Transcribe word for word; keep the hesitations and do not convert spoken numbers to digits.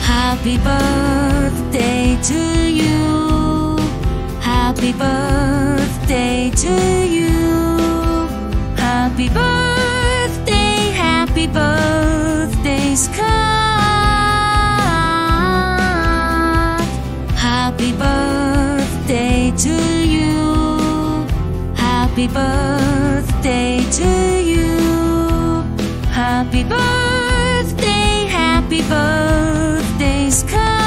Happy birthday to you. Happy birthday to you. Happy birthday, happy birthday, Scott. Happy birthday to you. Happy birthday to you. Happy birthday, happy birthday, Scott.